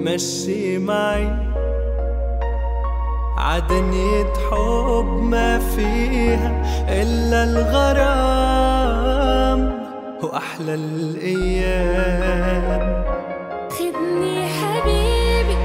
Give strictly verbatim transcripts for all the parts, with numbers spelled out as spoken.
مشي معي عدنية حب ما فيها إلا الغرام واحلى الايام. خدني حبيبي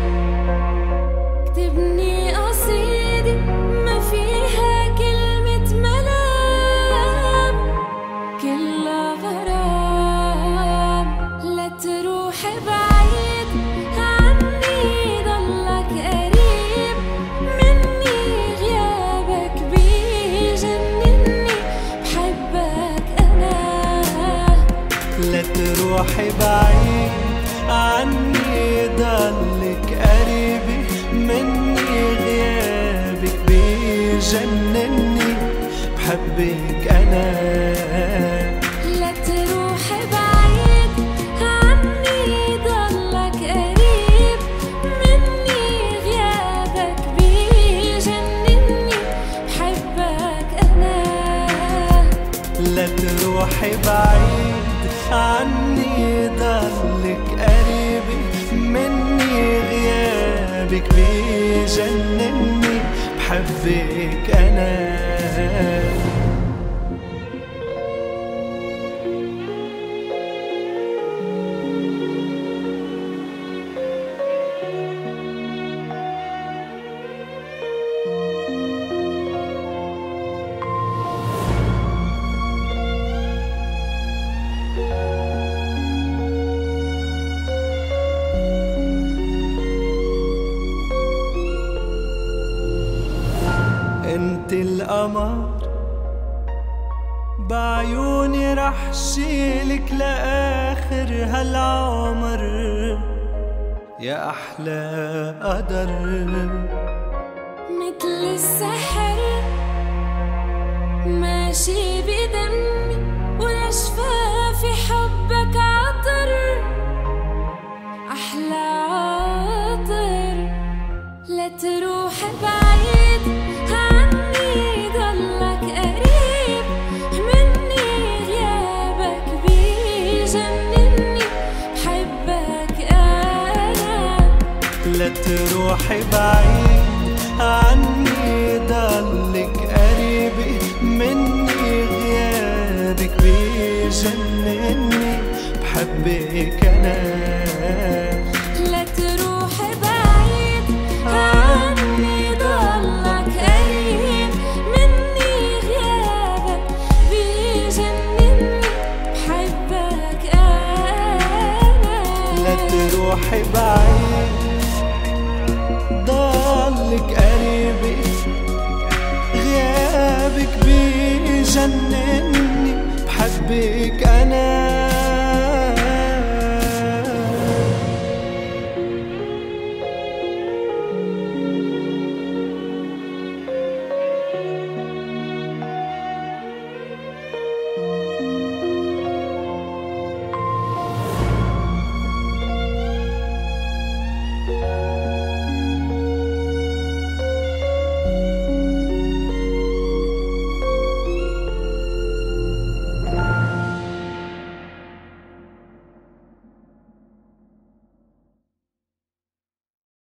كتبني قصيده ما فيها كلمة ملام، كلها غرام. لا تروح بعيد عني ضلك قريب مني، غيابك بيجنني بحبك أنا. لا تروحي بعيد عني ضلك قريبي مني، غيابك بيجنني بحبك أنا. لا تروح بعيد عني ضلك قريب مني، غيابك بيجنني بحبك أنا. لا تروحي بعيد عني ضلك قريبي مني، غيابك بيجنني بحبك أنا. انتي القمر بعيوني رح شيلك لآخر هالعمر، يا أحلى قدر. مثل السحر ماشي بدمي ولشفافي حبك عطر، أحلى عطر. لا تروح بعيد عني ضلك قريب مني، غيابك بيجنني بحبك أنا. لا تروحي بعيد عني ضلك قريبي مني، غيابك بيجنني بحبك أنا. لا تروح بعيد عني ضلك قريب مني، غيابك بيجنني بحبك أنا. لا تروحي بعيد ضلك قريبي، غيابك بيجنني بحبك أنا.